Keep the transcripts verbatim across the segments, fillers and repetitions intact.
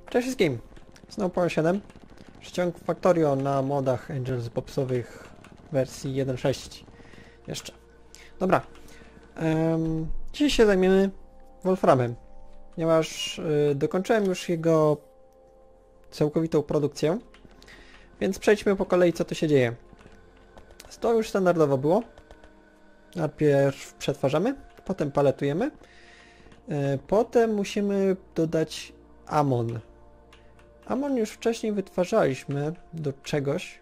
Cześć wszystkim! Snowpower siedem. Przyciąg Factorio na modach Angels Bobsowych wersji jeden sześć. Jeszcze. Dobra. Um, dzisiaj się zajmiemy Wolframem. Ponieważ y, dokończyłem już jego całkowitą produkcję. Więc przejdźmy po kolei, co tu się dzieje. To już standardowo było. Najpierw przetwarzamy, potem paletujemy. Y, potem musimy dodać amon. Amon już wcześniej wytwarzaliśmy do czegoś.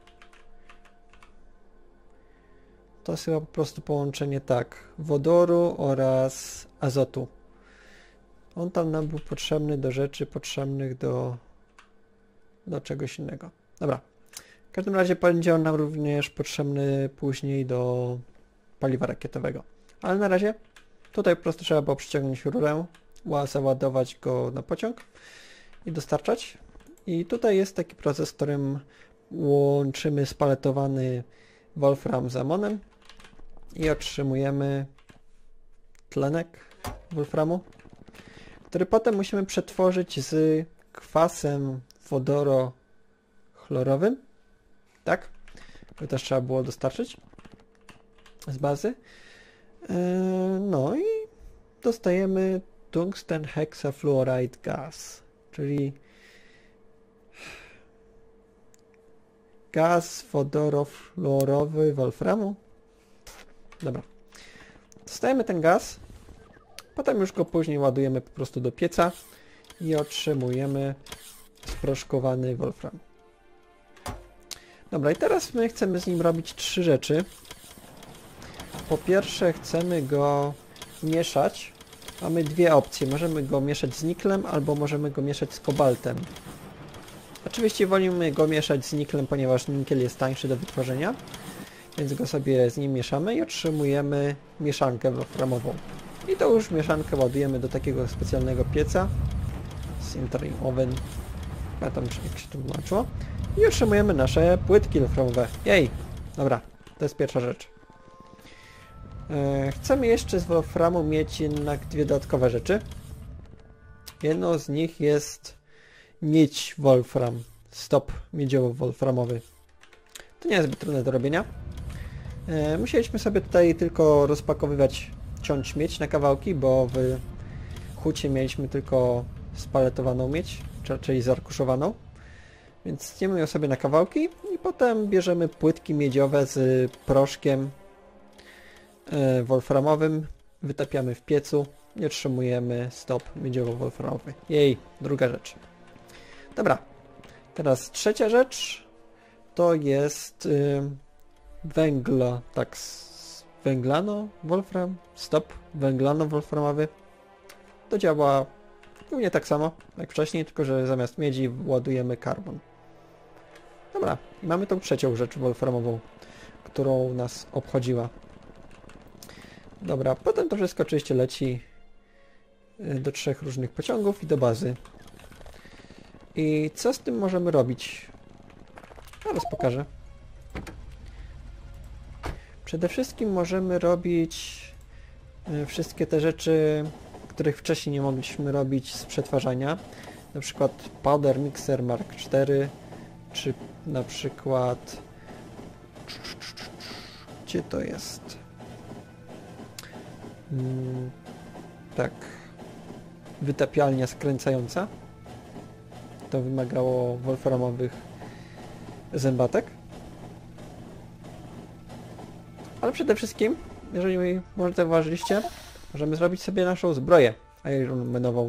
To jest chyba po prostu połączenie tak, wodoru oraz azotu. On tam nam był potrzebny do rzeczy potrzebnych do, do czegoś innego. Dobra. W każdym razie będzie on nam również potrzebny później do paliwa rakietowego. Ale na razie tutaj po prostu trzeba było przyciągnąć rurę, załadować go na pociąg i dostarczać. I tutaj jest taki proces, w którym łączymy spaletowany wolfram z amonem i otrzymujemy tlenek wolframu, który potem musimy przetworzyć z kwasem wodorochlorowym. Tak? To też trzeba było dostarczyć z bazy. No i dostajemy tungsten hexafluoride gas, czyli gaz wodorofluorowy wolframu. Dobra. Dostajemy ten gaz. Potem już go później ładujemy po prostu do pieca i otrzymujemy sproszkowany wolfram. Dobra, i teraz my chcemy z nim robić trzy rzeczy. Po pierwsze chcemy go mieszać. Mamy dwie opcje. Możemy go mieszać z niklem albo możemy go mieszać z kobaltem. Oczywiście wolimy go mieszać z niklem, ponieważ nikiel jest tańszy do wytworzenia, więc go sobie z nim mieszamy i otrzymujemy mieszankę wolframową. I tą już mieszankę ładujemy do takiego specjalnego pieca, sintering oven, ja tam jak się to tłumaczyło, i otrzymujemy nasze płytki wolframowe. Jej! Dobra, to jest pierwsza rzecz. Eee, chcemy jeszcze z wolframu mieć jednak dwie dodatkowe rzeczy. Jedną z nich jest miedź wolfram, stop miedziowo-wolframowy. To nie jest zbyt trudne do robienia. E, musieliśmy sobie tutaj tylko rozpakowywać, ciąć miedź na kawałki, bo w hucie mieliśmy tylko spaletowaną miedź, czy raczej zarkuszowaną. Więc tniemy ją sobie na kawałki i potem bierzemy płytki miedziowe z proszkiem e, wolframowym, wytapiamy w piecu i otrzymujemy stop miedziowo-wolframowy. Jej, druga rzecz. Dobra, teraz trzecia rzecz to jest y, węglo, tak, węglano, wolfram, stop, węglano wolframowy. To działa równie tak samo jak wcześniej, tylko że zamiast miedzi ładujemy karbon. Dobra, i mamy tą trzecią rzecz wolframową, którą nas obchodziła. Dobra, potem to wszystko oczywiście leci do trzech różnych pociągów i do bazy. I co z tym możemy robić? Zaraz pokażę. Przede wszystkim możemy robić wszystkie te rzeczy, których wcześniej nie mogliśmy robić z przetwarzania. Na przykład Powder Mixer Mark cztery, czy na przykład... Gdzie to jest? Hmm, tak. Wytapialnia skręcająca. To wymagało wolframowych zębatek. Ale przede wszystkim, jeżeli może zauważyliście, możemy zrobić sobie naszą zbroję Ironmanową.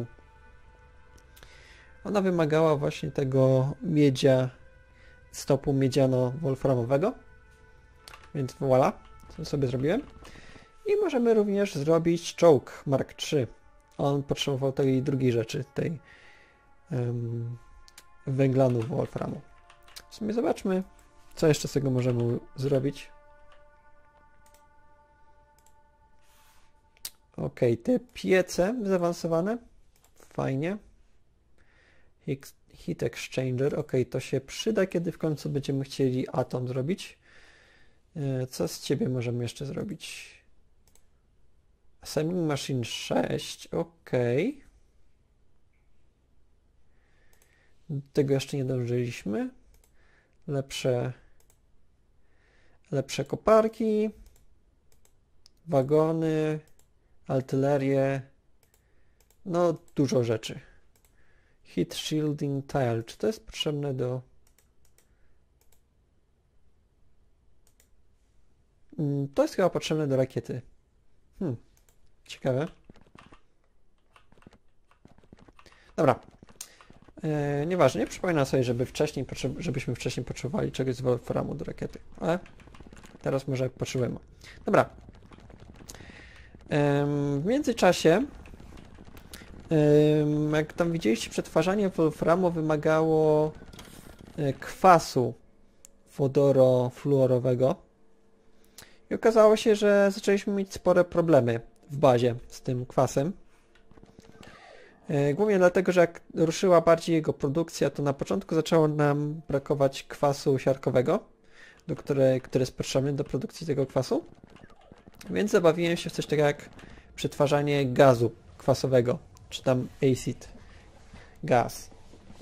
Ona wymagała właśnie tego miedzia, stopu miedziano-wolframowego. Więc voilà, co sobie zrobiłem. I możemy również zrobić czołg Mark trzy. On potrzebował tej drugiej rzeczy, tej um, węglanu wolframu. W sumie zobaczmy, co jeszcze z tego możemy zrobić. Ok, te piece zaawansowane. Fajnie. Heat exchanger. Ok, to się przyda, kiedy w końcu będziemy chcieli atom zrobić. Co z ciebie możemy jeszcze zrobić? Assembling Machine sześć. Ok. Tego jeszcze nie dążyliśmy. Lepsze, lepsze koparki, wagony, artylerię, no dużo rzeczy. Heat shielding tile, czy to jest potrzebne do... To jest chyba potrzebne do rakiety. Hmm, ciekawe. Dobra. Eee, nieważne, nie przypominam sobie, żeby wcześniej żebyśmy wcześniej potrzebowali czegoś z wolframu do rakiety, ale teraz może potrzebujemy. Dobra. Eee, w międzyczasie, eee, jak tam widzieliście, przetwarzanie wolframu wymagało e, kwasu wodorofluorowego. I okazało się, że zaczęliśmy mieć spore problemy w bazie z tym kwasem. Głównie dlatego, że jak ruszyła bardziej jego produkcja, to na początku zaczęło nam brakować kwasu siarkowego, do które, który jest potrzebny do produkcji tego kwasu. Więc zabawiłem się w coś takiego jak przetwarzanie gazu kwasowego, czy tam acid gas.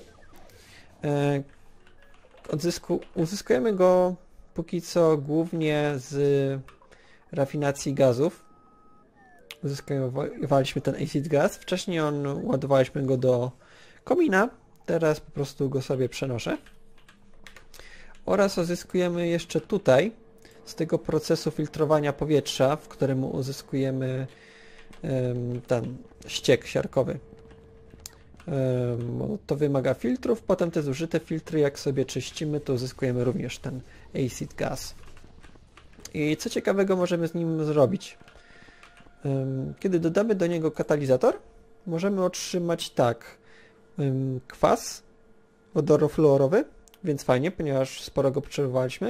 Odzysku, uzyskujemy go póki co głównie z rafinacji gazów. Uzyskiwaliśmy ten acid gas. Wcześniej on ładowaliśmy go do komina. Teraz po prostu go sobie przenoszę. Oraz uzyskujemy jeszcze tutaj z tego procesu filtrowania powietrza, w którym uzyskujemy um, ten ściek siarkowy. Um, to wymaga filtrów. Potem te zużyte filtry, jak sobie czyścimy, to uzyskujemy również ten acid gas. I co ciekawego możemy z nim zrobić? Kiedy dodamy do niego katalizator, możemy otrzymać tak kwas wodorofluorowy, więc fajnie, ponieważ sporo go potrzebowaliśmy.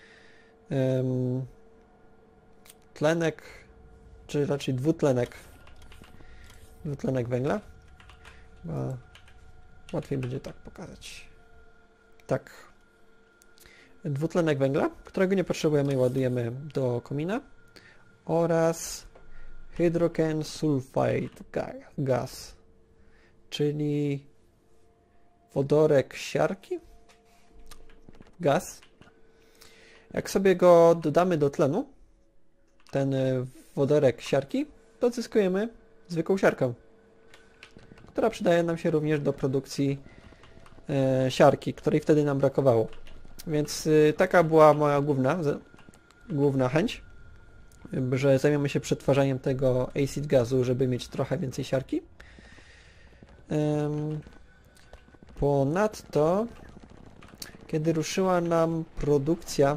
Tlenek, czy raczej dwutlenek, dwutlenek węgla. Chyba łatwiej będzie tak pokazać. Tak. Dwutlenek węgla, którego nie potrzebujemy i ładujemy do komina. Oraz hydrogen sulfide gas, czyli wodorek siarki, gaz. Jak sobie go dodamy do tlenu, ten wodorek siarki, to odzyskujemy zwykłą siarkę, która przydaje nam się również do produkcji e, siarki, której wtedy nam brakowało. Więc e, taka była moja główna, główna chęć, że zajmiemy się przetwarzaniem tego acid gazu, żeby mieć trochę więcej siarki. Ponadto, kiedy ruszyła nam produkcja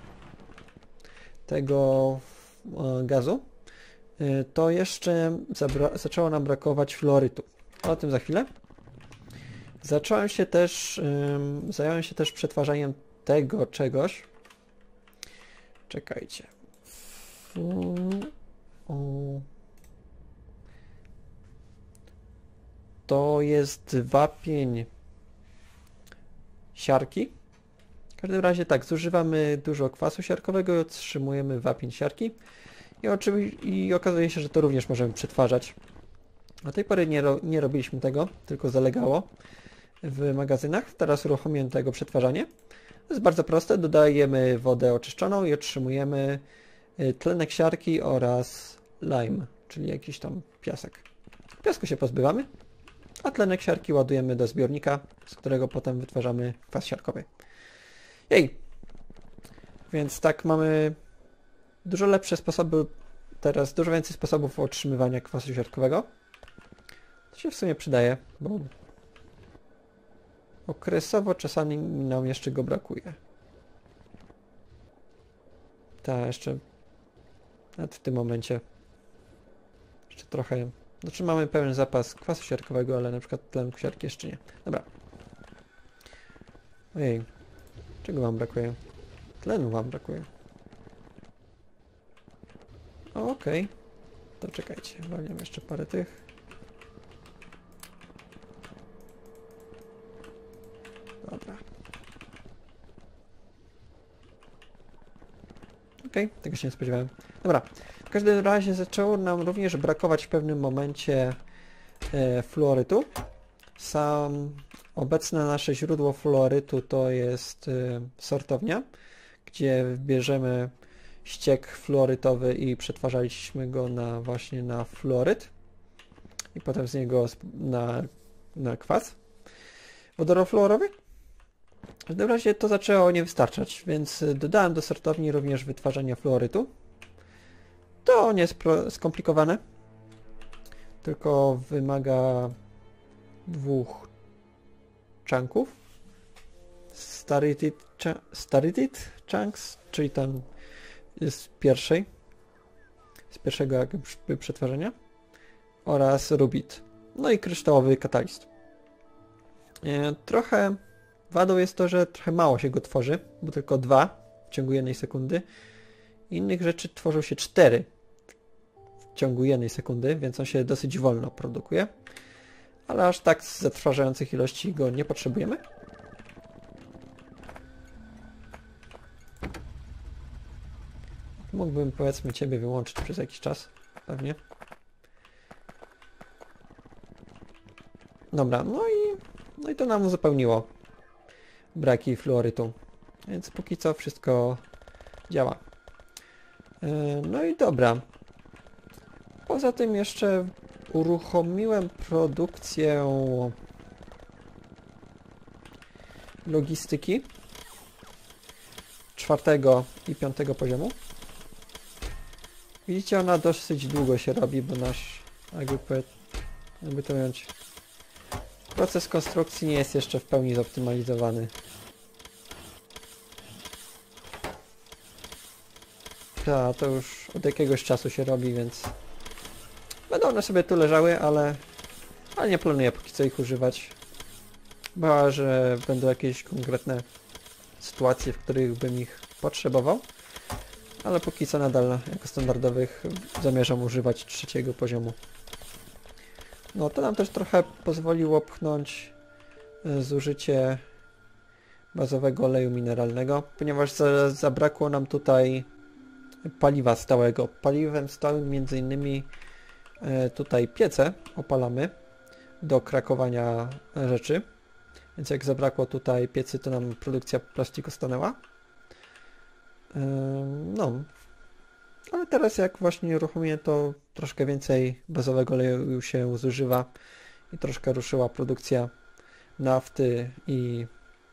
tego gazu, to jeszcze zaczęło nam brakować fluorytu. O tym za chwilę. Zacząłem się też, zająłem się też przetwarzaniem tego czegoś. Czekajcie. To jest wapień siarki. W każdym razie tak, zużywamy dużo kwasu siarkowego i otrzymujemy wapień siarki. I, oczywiście, i okazuje się, że to również możemy przetwarzać. Do tej pory nie, ro, nie robiliśmy tego, tylko zalegało w magazynach. Teraz uruchomiłem tego przetwarzanie. To jest bardzo proste, dodajemy wodę oczyszczoną i otrzymujemy tlenek siarki oraz lime, czyli jakiś tam piasek. Piasku się pozbywamy, a tlenek siarki ładujemy do zbiornika, z którego potem wytwarzamy kwas siarkowy. Jej! Więc tak mamy dużo lepsze sposoby, teraz dużo więcej sposobów otrzymywania kwasu siarkowego. To się w sumie przydaje, bo okresowo czasami nam jeszcze go brakuje. Ta jeszcze nawet w tym momencie jeszcze trochę, znaczy mamy pełen zapas kwasu siarkowego, ale na przykład tlenku siarki jeszcze nie. Dobra. Ojej, czego wam brakuje? Tlenu wam brakuje. Okej. Okay. To czekajcie, walniam jeszcze parę tych. Dobra. Okej, okay, tego się nie spodziewałem. Dobra, w każdym razie zaczęło nam również brakować w pewnym momencie e, fluorytu. Sam Obecne nasze źródło fluorytu to jest y, sortownia, gdzie bierzemy ściek fluorytowy i przetwarzaliśmy go na właśnie na fluoryt i potem z niego na, na kwas wodorofluorowy. W każdym razie to zaczęło nie wystarczać, więc dodałem do sortowni również wytwarzanie fluorytu. To nie jest skomplikowane, tylko wymaga dwóch chunków. Staritit, staritit chunks, czyli tam z pierwszej, z pierwszego jakby przetwarzania, oraz rubit. No i kryształowy katalist. Trochę wadą jest to, że trochę mało się go tworzy, bo tylko dwa w ciągu jednej sekundy. Innych rzeczy tworzą się cztery w ciągu jednej sekundy, więc on się dosyć wolno produkuje. Ale aż tak z zatrważających ilości go nie potrzebujemy. Mógłbym, powiedzmy, ciebie wyłączyć przez jakiś czas, pewnie. Dobra, no i, no i to nam uzupełniło braki fluorytu. Więc póki co wszystko działa. No i dobra. Poza tym jeszcze uruchomiłem produkcję logistyki czwartego i piątego poziomu. Widzicie, ona dosyć długo się robi, bo nasz, jakby, jakby to ująć, proces konstrukcji nie jest jeszcze w pełni zoptymalizowany. Ta, to już od jakiegoś czasu się robi, więc będą one sobie tu leżały, ale, ale nie planuję póki co ich używać. Chyba że będą jakieś konkretne sytuacje, w których bym ich potrzebował. Ale póki co nadal jako standardowych zamierzam używać trzeciego poziomu. No to nam też trochę pozwoliło pchnąć zużycie bazowego oleju mineralnego, ponieważ za, zabrakło nam tutaj paliwa stałego. Paliwem stałym między innymi tutaj piece opalamy do krakowania rzeczy. Więc jak zabrakło tutaj piecy, to nam produkcja plastiku stanęła. No. Ale teraz jak właśnie uruchomię, to troszkę więcej bazowego oleju się zużywa i troszkę ruszyła produkcja nafty i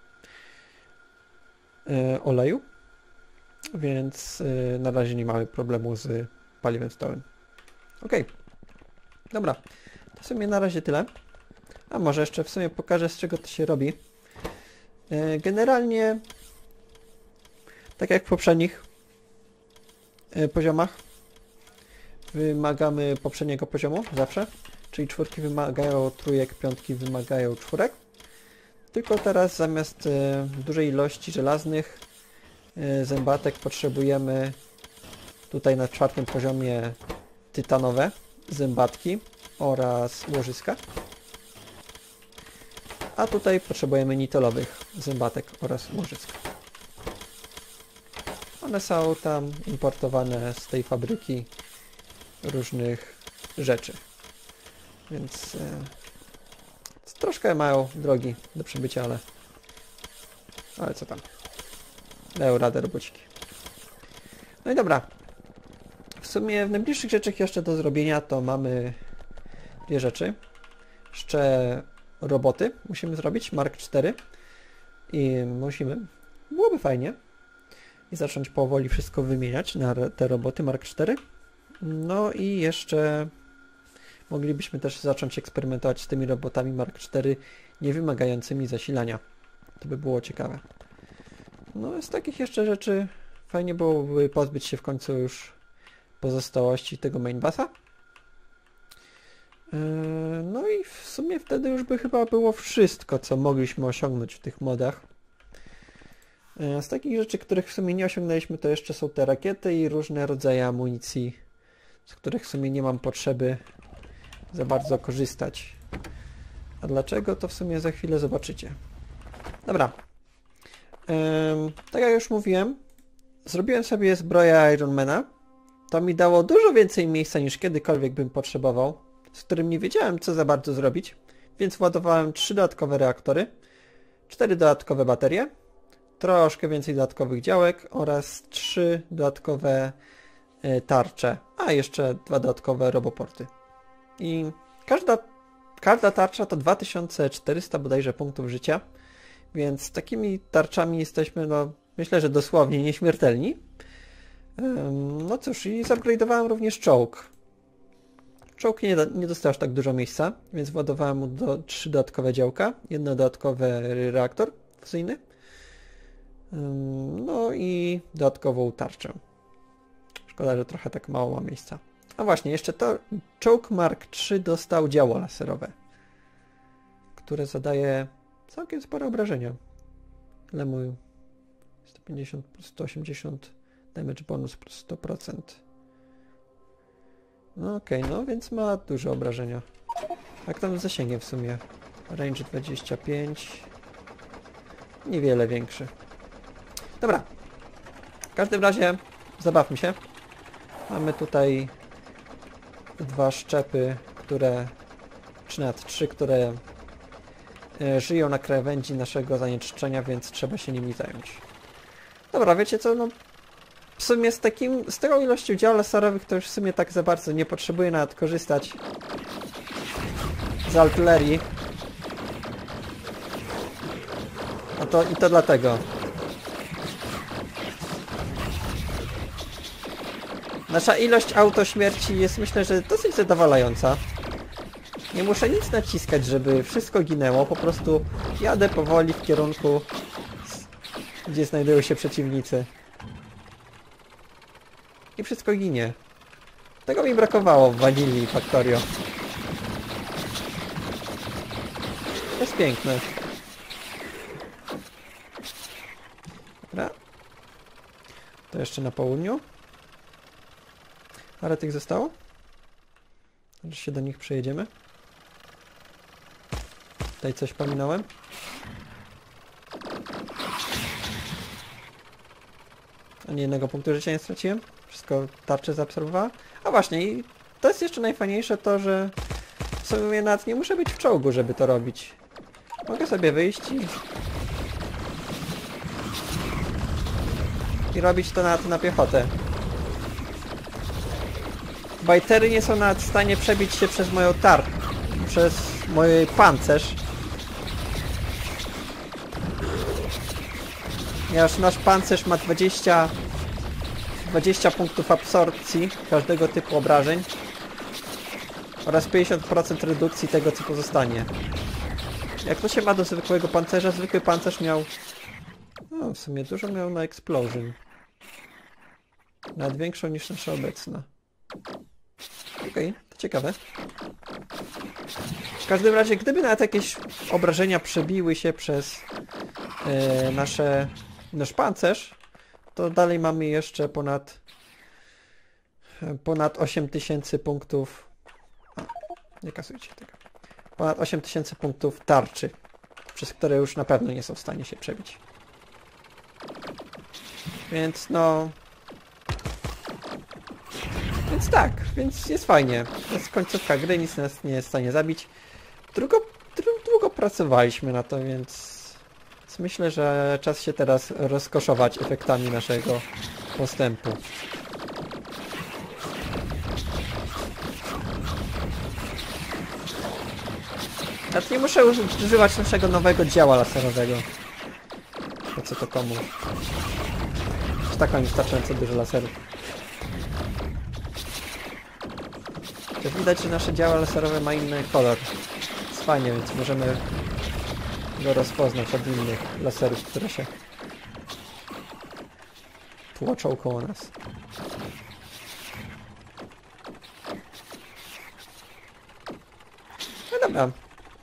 oleju. Więc na razie nie mamy problemu z paliwem stałym. Ok. Dobra. To w sumie na razie tyle. A może jeszcze w sumie pokażę, z czego to się robi. Generalnie, tak jak w poprzednich poziomach, wymagamy poprzedniego poziomu zawsze. Czyli czwórki wymagają trójek, piątki wymagają czwórek. Tylko teraz zamiast dużej ilości żelaznych zębatek potrzebujemy tutaj na czwartym poziomie tytanowe zębatki oraz łożyska. A tutaj potrzebujemy nitolowych zębatek oraz łożysk. One są tam importowane z tej fabryki różnych rzeczy. Więc e, troszkę mają drogi do przebycia, ale ale co tam. Dają radę robociki. No i dobra. W sumie w najbliższych rzeczach jeszcze do zrobienia to mamy dwie rzeczy. Jeszcze roboty musimy zrobić, Mark cztery. I musimy, byłoby fajnie, i zacząć powoli wszystko wymieniać na te roboty Mark cztery. No i jeszcze moglibyśmy też zacząć eksperymentować z tymi robotami Mark cztery nie wymagającymi zasilania. To by było ciekawe. No z takich jeszcze rzeczy fajnie byłoby pozbyć się w końcu już pozostałości tego mainbassa. No i w sumie wtedy już by chyba było wszystko, co mogliśmy osiągnąć w tych modach. Z takich rzeczy, których w sumie nie osiągnęliśmy, to jeszcze są te rakiety i różne rodzaje amunicji, z których w sumie nie mam potrzeby za bardzo korzystać. A dlaczego, to w sumie za chwilę zobaczycie. Dobra. Ehm, tak jak już mówiłem, zrobiłem sobie zbroję Ironmana. To mi dało dużo więcej miejsca niż kiedykolwiek bym potrzebował, z którym nie wiedziałem, co za bardzo zrobić. Więc władowałem trzy dodatkowe reaktory, cztery dodatkowe baterie, troszkę więcej dodatkowych działek oraz trzy dodatkowe y, tarcze, a jeszcze dwa dodatkowe roboporty. I każda, każda tarcza to dwa tysiące czterysta bodajże punktów życia, więc z takimi tarczami jesteśmy, no myślę, że dosłownie nieśmiertelni. Ym, no cóż, i zupgrade'owałem również czołg. Czołg nie, nie dostał aż tak dużo miejsca, więc władowałem mu do, trzy dodatkowe działka, jedno dodatkowy reaktor fuzyjny, ym, no i dodatkową tarczę. Szkoda, że trochę tak mało ma miejsca. A właśnie, jeszcze to czołg Mark trzy dostał działo laserowe, które zadaje całkiem spore obrażenia. Ile mówił? sto pięćdziesiąt plus sto osiemdziesiąt, damage bonus plus sto procent. No okej, okay, no więc ma duże obrażenia. Jak tam z zasięgiem w sumie? Range dwadzieścia pięć. Niewiele większy. Dobra. W każdym razie zabawmy się. Mamy tutaj dwa szczepy, które, czy nawet trzy, które e, żyją na krawędzi naszego zanieczyszczenia, więc trzeba się nimi zająć. Dobra, wiecie co, no w sumie z takim, z tą ilością dział laserowych to już w sumie tak za bardzo nie potrzebuję nawet korzystać z artylerii. No to i to dlatego. Nasza ilość autośmierci jest, myślę, że dosyć zadowalająca. Nie muszę nic naciskać, żeby wszystko ginęło. Po prostu jadę powoli w kierunku, gdzie znajdują się przeciwnicy. I wszystko ginie. Tego mi brakowało w Vanilli Factorio. To jest piękne. Dobra. To jeszcze na południu. Ale tych zostało? Że się do nich przejedziemy. Tutaj coś pominąłem. Ani jednego punktu życia nie straciłem. Wszystko tarczę zaabsorbowała. A właśnie, i to jest jeszcze najfajniejsze to, że w sumie nawet nie muszę być w czołgu, żeby to robić. Mogę sobie wyjść i... i robić to nawet na piechotę. Bajtery nie są nawet w stanie przebić się przez moją tarczę, przez mój pancerz. Ponieważ nasz pancerz ma dwadzieścia, dwadzieścia punktów absorpcji każdego typu obrażeń oraz pięćdziesiąt procent redukcji tego, co pozostanie. Jak to się ma do zwykłego pancerza? Zwykły pancerz miał... No, w sumie dużo miał na explosion. Nawet większą niż nasza obecna. Okej, okay, to ciekawe. W każdym razie, gdyby nawet jakieś obrażenia przebiły się przez e, nasze, nasz pancerz, to dalej mamy jeszcze ponad ponad osiem tysięcy punktów. A, nie kasujcie tego. Ponad osiem tysięcy punktów tarczy, przez które już na pewno nie są w stanie się przebić. Więc no... Więc tak, więc jest fajnie. To jest końcówka gry, nic nas nie jest w stanie zabić. Długo, długo pracowaliśmy na to, więc... więc myślę, że czas się teraz rozkoszować efektami naszego postępu. Nawet nie muszę używać naszego nowego działa laserowego. Po co to komu? Już tak mam wystarczająco dużo laserów. To widać, że nasze działa laserowe ma inny kolor. Jest fajnie, więc możemy go rozpoznać od innych laserów, które się tłoczą koło nas. No dobra.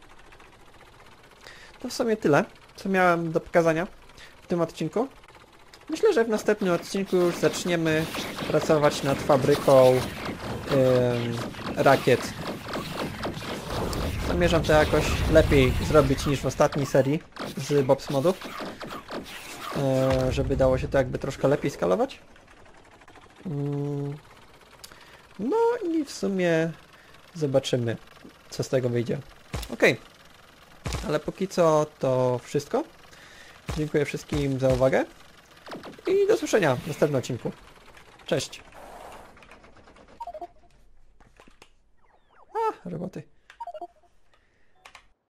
To w sumie tyle, co miałem do pokazania w tym odcinku. Myślę, że w następnym odcinku już zaczniemy pracować nad fabryką ym, rakiet. Zamierzam to jakoś lepiej zrobić niż w ostatniej serii z Bob's Modów, yy, żeby dało się to jakby troszkę lepiej skalować. Yy. No i w sumie zobaczymy, co z tego wyjdzie. Ok, Ale póki co to wszystko. Dziękuję wszystkim za uwagę i do usłyszenia w następnym odcinku. Cześć! A, roboty.